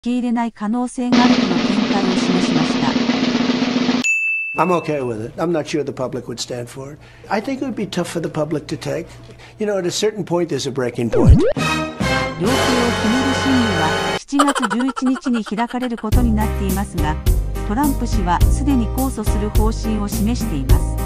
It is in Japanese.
き入れない可能性があるとの見解を示しました。 I'm okay with it. I'm not sure the public would stand for it. I think it would be tough for the public to take. You know, at a certain point, there's a breaking point. 量刑を決める審理は7月11日に開かれることになっていますが、トランプ氏はすでに控訴する方針を示しています。